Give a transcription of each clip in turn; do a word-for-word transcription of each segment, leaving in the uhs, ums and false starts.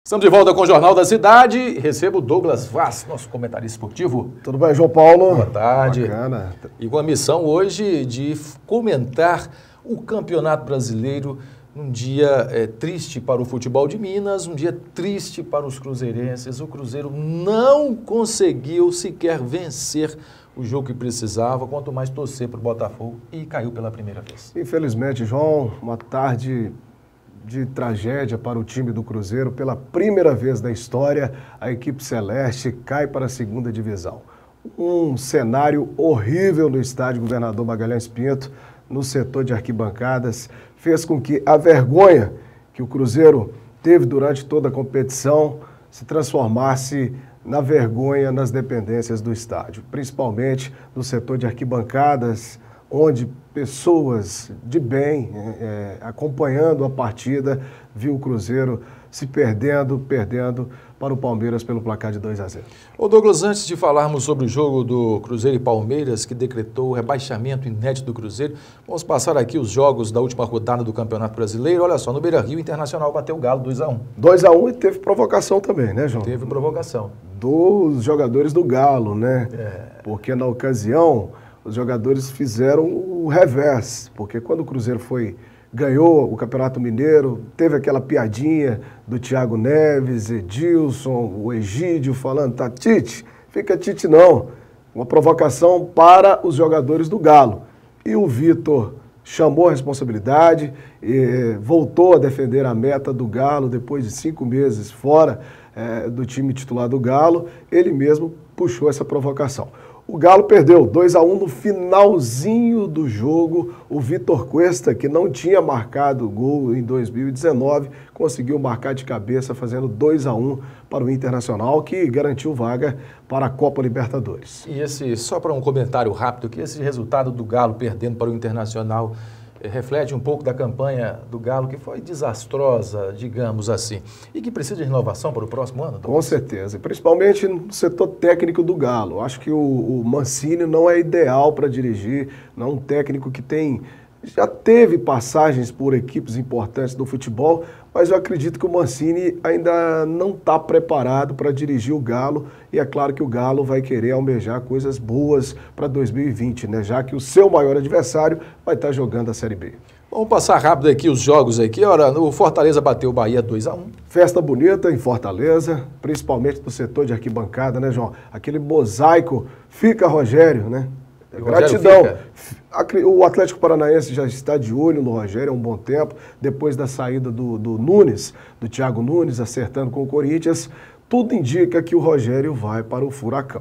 Estamos de volta com o Jornal da Cidade. Recebo o Douglas Vaz, nosso comentarista esportivo. Tudo bem, João Paulo? Boa tarde. Bacana. E com a missão hoje de comentar o Campeonato Brasileiro num dia é, triste para o futebol de Minas, um dia triste para os cruzeirenses. O Cruzeiro não conseguiu sequer vencer o jogo que precisava, quanto mais torcer para o Botafogo, e caiu pela primeira vez. Infelizmente, João, uma tarde de tragédia para o time do Cruzeiro. Pela primeira vez na história, a equipe celeste cai para a segunda divisão. Um cenário horrível no estádio Governador Magalhães Pinto, no setor de arquibancadas, fez com que a vergonha que o Cruzeiro teve durante toda a competição se transformasse na vergonha nas dependências do estádio, principalmente no setor de arquibancadas, onde pessoas de bem, é, acompanhando a partida, viu o Cruzeiro se perdendo, perdendo para o Palmeiras pelo placar de dois a zero. Ô Douglas, antes de falarmos sobre o jogo do Cruzeiro e Palmeiras, que decretou o rebaixamento inédito do Cruzeiro, vamos passar aqui os jogos da última rodada do Campeonato Brasileiro. Olha só, no Beira-Rio, o Internacional bateu o Galo dois a um. dois a um e teve provocação também, né, João? Teve provocação. Dos jogadores do Galo, né? É. Porque na ocasião os jogadores fizeram o revés, porque quando o Cruzeiro foi, ganhou o Campeonato Mineiro, teve aquela piadinha do Thiago Neves, Edilson, o Egídio falando, tá, Tite, fica Tite não, uma provocação para os jogadores do Galo. E o Vitor chamou a responsabilidade, e voltou a defender a meta do Galo depois de cinco meses fora é, do time titular do Galo, ele mesmo puxou essa provocação. O Galo perdeu dois a um no finalzinho do jogo. O Vitor Cuesta, que não tinha marcado gol em dois mil e dezenove, conseguiu marcar de cabeça, fazendo dois a um para o Internacional, que garantiu vaga para a Copa Libertadores. E esse, só para um comentário rápido, que esse resultado do Galo perdendo para o Internacional reflete um pouco da campanha do Galo, que foi desastrosa, digamos assim, e que precisa de renovação para o próximo ano? Com certeza, principalmente no setor técnico do Galo. Acho que o, o Mancini não é ideal para dirigir, não é um técnico que tem, já teve passagens por equipes importantes do futebol, mas eu acredito que o Mancini ainda não está preparado para dirigir o Galo, e é claro que o Galo vai querer almejar coisas boas para dois mil e vinte, né? Já que o seu maior adversário vai estar jogando a Série B. Vamos passar rápido aqui os jogos aqui. Ora, o Fortaleza bateu o Bahia dois a um. Festa bonita em Fortaleza, principalmente no setor de arquibancada, né, João? Aquele mosaico, fica Rogério, né? Gratidão. O Atlético Paranaense já está de olho no Rogério há um bom tempo, depois da saída do, do Nunes, do Thiago Nunes, acertando com o Corinthians, tudo indica que o Rogério vai para o Furacão.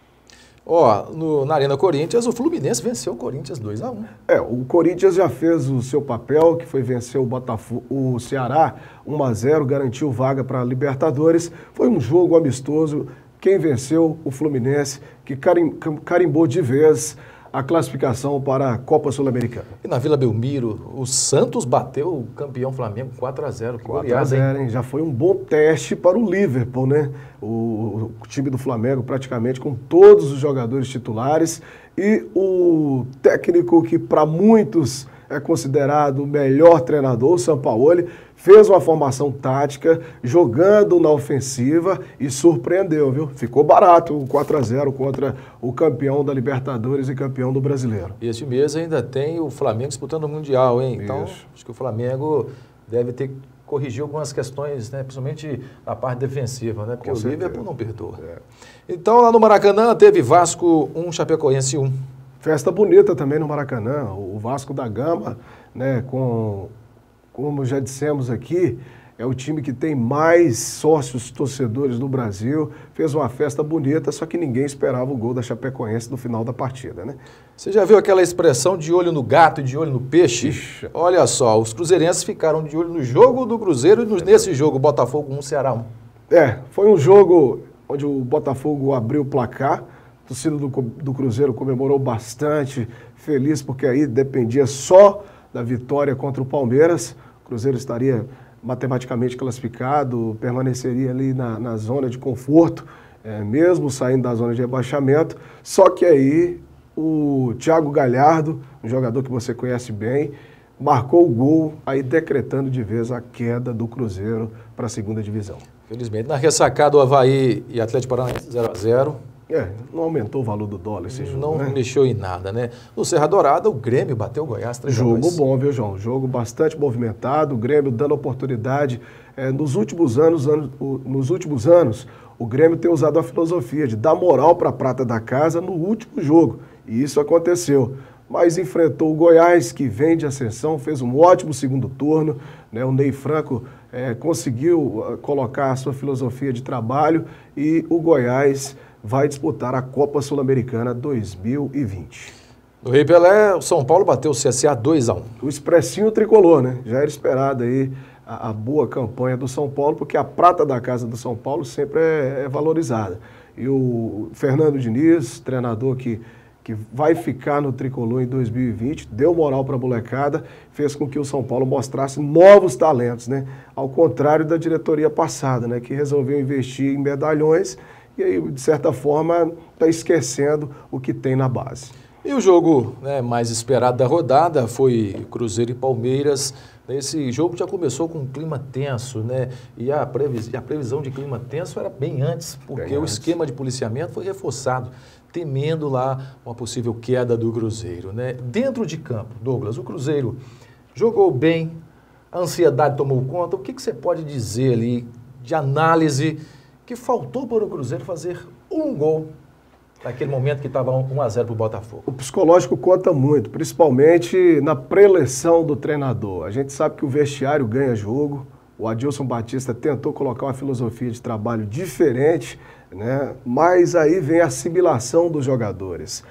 Ó, no, na Arena Corinthians, o Fluminense venceu o Corinthians dois a um. É, o Corinthians já fez o seu papel, que foi vencer o, Botafogo, o Ceará um a zero, garantiu vaga para a Libertadores. Foi um jogo amistoso. Quem venceu? O Fluminense, que carim, carimbou de vez a classificação para a Copa Sul-Americana. E na Vila Belmiro, o Santos bateu o campeão Flamengo quatro a zero. quatro a zero, hein? Já foi um bom teste para o Liverpool, né? O, o time do Flamengo praticamente com todos os jogadores titulares e o técnico que para muitos é considerado o melhor treinador, o Sampaoli, fez uma formação tática, jogando na ofensiva e surpreendeu, viu? Ficou barato o quatro a zero contra o campeão da Libertadores e campeão do Brasileiro. E este mês ainda tem o Flamengo disputando o Mundial, hein? Então, Isso. Acho que o Flamengo deve ter que corrigir algumas questões, né? Principalmente a parte defensiva, né? Porque Com o certeza. Liverpool não perdoa. É. Então, lá no Maracanã, teve Vasco um, Chapecoense um. Festa bonita também no Maracanã, o Vasco da Gama, né, com, como já dissemos aqui, é o time que tem mais sócios torcedores no Brasil, fez uma festa bonita, só que ninguém esperava o gol da Chapecoense no final da partida, né? Você já viu aquela expressão de olho no gato e de olho no peixe? Ixi. Olha só, os cruzeirenses ficaram de olho no jogo do Cruzeiro e no, nesse jogo, Botafogo um, Ceará um. É, foi um jogo onde o Botafogo abriu o placar, a torcida do, do Cruzeiro comemorou bastante, feliz porque aí dependia só da vitória contra o Palmeiras. O Cruzeiro estaria matematicamente classificado, permaneceria ali na, na zona de conforto, é, mesmo saindo da zona de rebaixamento. Só que aí o Thiago Galhardo, um jogador que você conhece bem, marcou o gol, aí decretando de vez a queda do Cruzeiro para a segunda divisão. Felizmente. Na ressacada, o Avaí e Atlético Paranaense zero a zero. É, não aumentou o valor do dólar esse jogo, Não né? mexeu em nada, né? No Serra Dourada, o Grêmio bateu o Goiás três a dois. Jogo bom, viu, João? Jogo bastante movimentado, o Grêmio dando oportunidade. É, nos últimos anos, anos o, nos últimos anos, o Grêmio tem usado a filosofia de dar moral para a prata da casa no último jogo. E isso aconteceu. Mas enfrentou o Goiás, que vem de ascensão, fez um ótimo segundo turno, né? O Ney Franco é, conseguiu uh, colocar a sua filosofia de trabalho e o Goiás vai disputar a Copa Sul-Americana dois mil e vinte. No Rei Pelé, o São Paulo bateu o C S A dois a um. O expressinho tricolor, né? Já era esperado aí a, a boa campanha do São Paulo, porque a prata da casa do São Paulo sempre é, é valorizada. E o Fernando Diniz, treinador que, que vai ficar no tricolor em dois mil e vinte, deu moral para a molecada, fez com que o São Paulo mostrasse novos talentos, né? Ao contrário da diretoria passada, né? Que resolveu investir em medalhões e aí, de certa forma, está esquecendo o que tem na base. E o jogo, né, mais esperado da rodada foi Cruzeiro e Palmeiras. Esse jogo já começou com um clima tenso, né? E a, previs... a previsão de clima tenso era bem antes, porque bem o antes. esquema de policiamento foi reforçado, temendo lá uma possível queda do Cruzeiro, né? Dentro de campo, Douglas, o Cruzeiro jogou bem, a ansiedade tomou conta. O que, que você pode dizer ali de análise que faltou para o Cruzeiro fazer um gol naquele momento que estava um a zero para o Botafogo? O psicológico conta muito, principalmente na preleção do treinador. A gente sabe que o vestiário ganha jogo. O Adilson Batista tentou colocar uma filosofia de trabalho diferente, né? Mas aí vem a assimilação dos jogadores.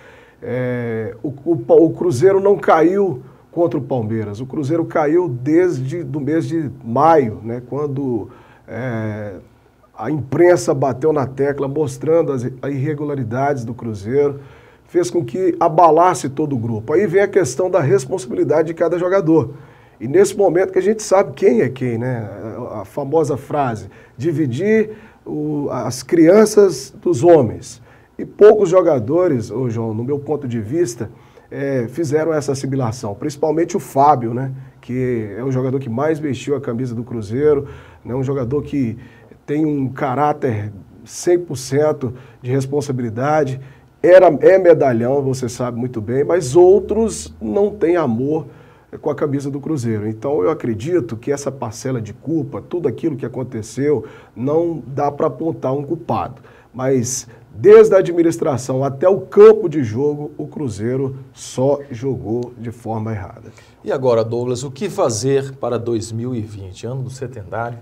É, o, o, o Cruzeiro não caiu contra o Palmeiras. O Cruzeiro caiu desde o mês de maio, né? Quando É, a imprensa bateu na tecla mostrando as irregularidades do Cruzeiro, fez com que abalasse todo o grupo. Aí vem a questão da responsabilidade de cada jogador. E nesse momento que a gente sabe quem é quem, né? A famosa frase, dividir o, as crianças dos homens. E poucos jogadores, ô João, no meu ponto de vista, é, fizeram essa assimilação. Principalmente o Fábio, né? Que é o jogador que mais vestiu a camisa do Cruzeiro, né? Um jogador que tem um caráter cem por cento de responsabilidade, era, é medalhão, você sabe muito bem, mas outros não têm amor com a camisa do Cruzeiro. Então eu acredito que essa parcela de culpa, tudo aquilo que aconteceu, não dá para apontar um culpado. Mas desde a administração até o campo de jogo, o Cruzeiro só jogou de forma errada. E agora, Douglas, o que fazer para dois mil e vinte, ano do centenário?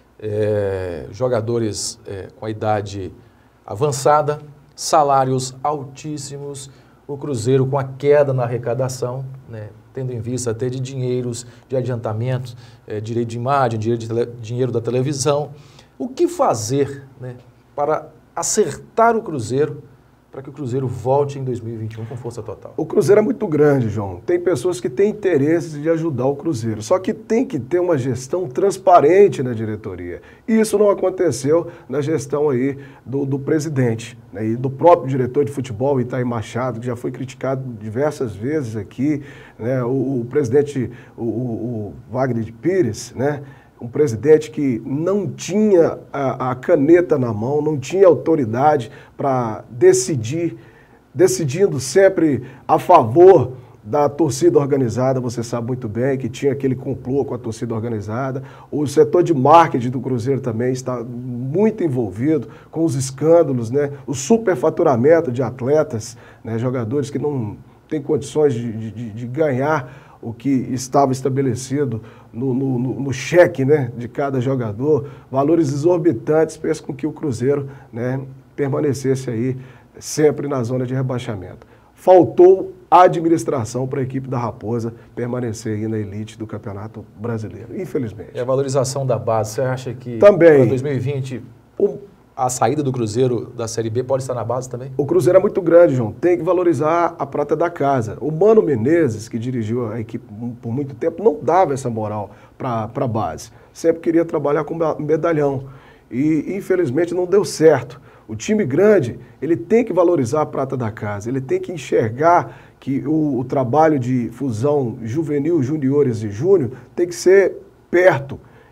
É, jogadores é, com a idade avançada, salários altíssimos, o Cruzeiro com a queda na arrecadação, né, tendo em vista até de dinheiros, de adiantamentos, é, direito de imagem, dinheiro, de tele, dinheiro da televisão. O que fazer, né, para acertar o Cruzeiro, para que o Cruzeiro volte em dois mil e vinte e um com força total? O Cruzeiro é muito grande, João. Tem pessoas que têm interesse de ajudar o Cruzeiro. Só que tem que ter uma gestão transparente na diretoria. E isso não aconteceu na gestão aí do, do presidente, né, e do próprio diretor de futebol, Itaí Machado, que já foi criticado diversas vezes aqui, né, o, o presidente, o, o, o Wagner Pires, né? Um presidente que não tinha a, a caneta na mão, não tinha autoridade para decidir, decidindo sempre a favor da torcida organizada. Você sabe muito bem que tinha aquele complô com a torcida organizada. O setor de marketing do Cruzeiro também está muito envolvido com os escândalos, né? O superfaturamento de atletas, né? Jogadores que não têm condições de, de, de ganhar o que estava estabelecido no, no, no cheque, né, de cada jogador, valores exorbitantes, fez com que o Cruzeiro, né, permanecesse aí sempre na zona de rebaixamento. Faltou administração para a equipe da Raposa permanecer aí na elite do Campeonato Brasileiro, infelizmente. E a valorização da base, você acha que também, para dois mil e vinte o, a saída do Cruzeiro da Série B pode estar na base também? O Cruzeiro é muito grande, João. Tem que valorizar a prata da casa. O Mano Menezes, que dirigiu a equipe por muito tempo, não dava essa moral para a base. Sempre queria trabalhar com medalhão. E, infelizmente, não deu certo. O time grande, ele tem que valorizar a prata da casa. Ele tem que enxergar que o, o trabalho de fusão juvenil, juniores e júnior tem que ser perto.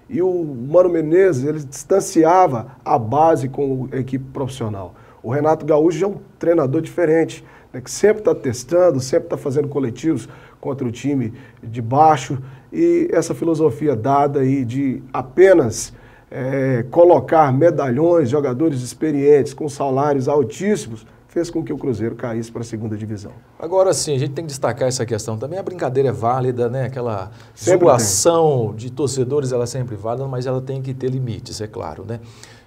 E o Mano Menezes, ele distanciava a base com a equipe profissional. O Renato Gaúcho já é um treinador diferente, né, que sempre está testando, sempre está fazendo coletivos contra o time de baixo. E essa filosofia dada aí de apenas é, colocar medalhões, jogadores experientes com salários altíssimos, fez com que o Cruzeiro caísse para a segunda divisão. Agora sim, a gente tem que destacar essa questão também. A brincadeira é válida, né? Aquela Sempre zoação de torcedores, ela é sempre válida, mas ela tem que ter limites, é claro, né?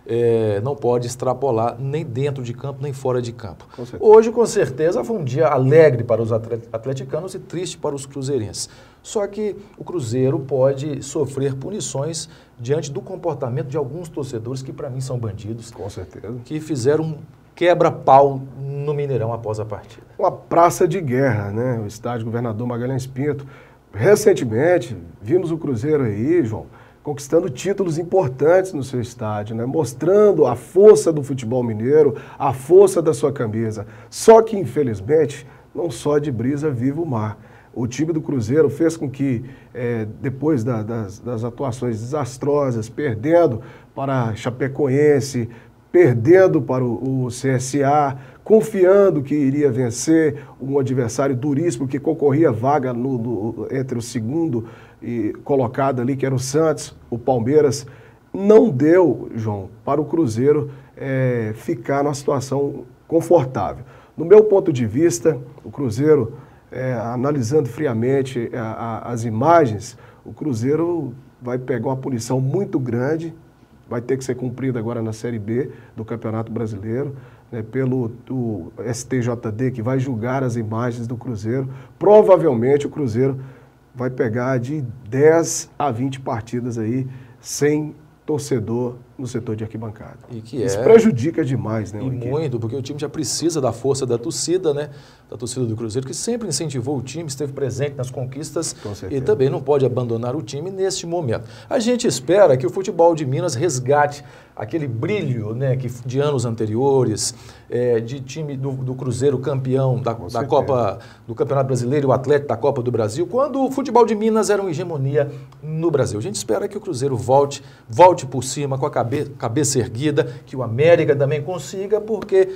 É, não pode extrapolar nem dentro de campo, nem fora de campo. Com certeza. Hoje, com certeza, foi um dia alegre para os atleticanos e triste para os cruzeirenses. Só que o Cruzeiro pode sofrer punições diante do comportamento de alguns torcedores que, para mim, são bandidos. Com certeza. Que fizeram um quebra-pau no Mineirão após a partida. Uma praça de guerra, né? O estádio Governador Magalhães Pinto. Recentemente, vimos o Cruzeiro aí, João, conquistando títulos importantes no seu estádio, né? Mostrando a força do futebol mineiro, a força da sua camisa. Só que, infelizmente, não só de brisa vive o mar. O time do Cruzeiro fez com que, é, depois da, das, das atuações desastrosas, perdendo para Chapecoense, perdendo para o, o C S A, confiando que iria vencer um adversário duríssimo que concorria vaga no, no, entre o segundo e colocado ali, que era o Santos, o Palmeiras, não deu, João, para o Cruzeiro é, ficar numa situação confortável. No meu ponto de vista, o Cruzeiro, é, analisando friamente a, a, as imagens, o Cruzeiro vai pegar uma punição muito grande, vai ter que ser cumprida agora na Série B do Campeonato Brasileiro, né, pelo o S T J D, que vai julgar as imagens do Cruzeiro. Provavelmente o Cruzeiro vai pegar de dez a vinte partidas aí sem torcedor no setor de arquibancada. E que Isso é... prejudica demais, né? E muito, porque o time já precisa da força da torcida, né? Da torcida do Cruzeiro, que sempre incentivou o time, esteve presente nas conquistas e também não pode abandonar o time neste momento. A gente espera que o futebol de Minas resgate aquele brilho, né, que, de anos anteriores, é, de time do, do Cruzeiro campeão da, da Copa, do Campeonato Brasileiro, o atleta da Copa do Brasil, quando o futebol de Minas era uma hegemonia no Brasil. A gente espera que o Cruzeiro volte, volte por cima com a cabeça, cabeça erguida, que o América também consiga, porque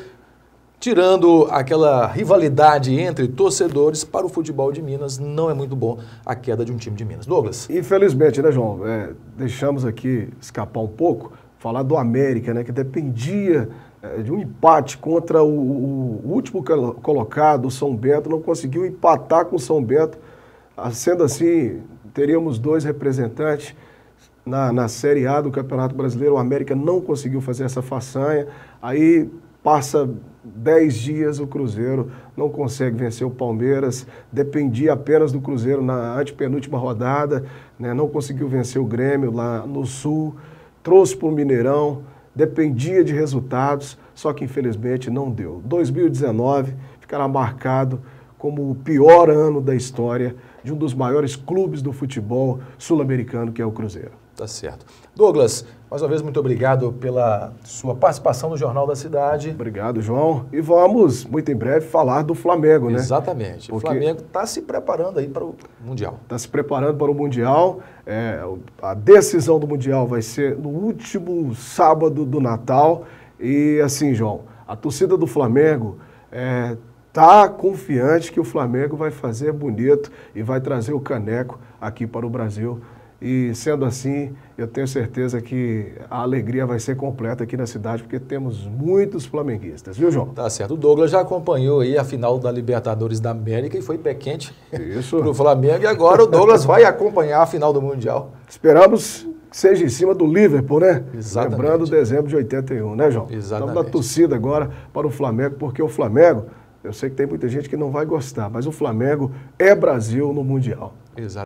tirando aquela rivalidade entre torcedores, para o futebol de Minas não é muito bom a queda de um time de Minas. Douglas? Infelizmente, né, João? É, deixamos aqui escapar um pouco, falar do América, né, que dependia é, de um empate contra o, o, o último colocado, o São Bento, não conseguiu empatar com o São Bento. Sendo assim, teríamos dois representantes na, na Série A do Campeonato Brasileiro. O América não conseguiu fazer essa façanha. Aí passa dez dias, o Cruzeiro não consegue vencer o Palmeiras, dependia apenas do Cruzeiro na antepenúltima rodada, né, não conseguiu vencer o Grêmio lá no Sul, trouxe para o Mineirão, dependia de resultados, só que infelizmente não deu. dois mil e dezenove ficará marcado como o pior ano da história de um dos maiores clubes do futebol sul-americano, que é o Cruzeiro. Tá certo. Douglas, mais uma vez, muito obrigado pela sua participação no Jornal da Cidade. Obrigado, João. E vamos, muito em breve, falar do Flamengo, né? Exatamente. Porque o Flamengo está se preparando aí para o Mundial. Está se preparando para o Mundial. É, a decisão do Mundial vai ser no último sábado do Natal. E assim, João, a torcida do Flamengo está é, confiante que o Flamengo vai fazer bonito e vai trazer o caneco aqui para o Brasil. E, sendo assim, eu tenho certeza que a alegria vai ser completa aqui na cidade, porque temos muitos flamenguistas, viu, João? Tá certo. O Douglas já acompanhou aí a final da Libertadores da América e foi pé quente para o Flamengo. E agora o Douglas vai acompanhar a final do Mundial. Esperamos que seja em cima do Liverpool, né? Exatamente. Lembrando dezembro de oitenta e um, né, João? Exatamente. Estamos na torcida agora para o Flamengo, porque o Flamengo, eu sei que tem muita gente que não vai gostar, mas o Flamengo é Brasil no Mundial. Exatamente.